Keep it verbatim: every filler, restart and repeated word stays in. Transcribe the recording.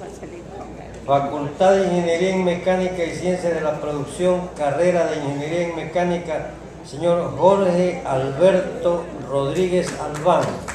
va a salir con él. Facultad de Ingeniería en Mecánica y Ciencias de la Producción, carrera de Ingeniería en Mecánica, señor Jorge Alberto Rodríguez Albán.